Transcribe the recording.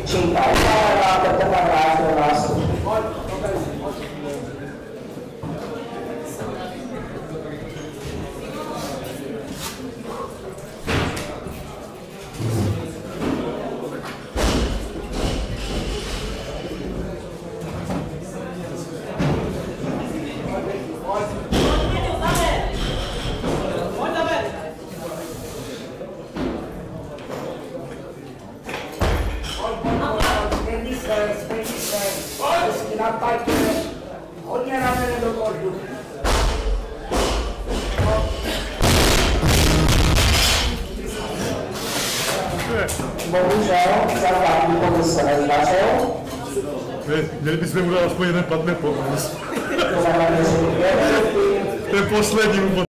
Činka udělala, Petrka vrátil nástup. Hezky napadně, hodně ramene do kordu. Bohužel, za vládní pokus se nezdařil. Měli bychom udělat aspoň jeden padne pokus. Ten poslední.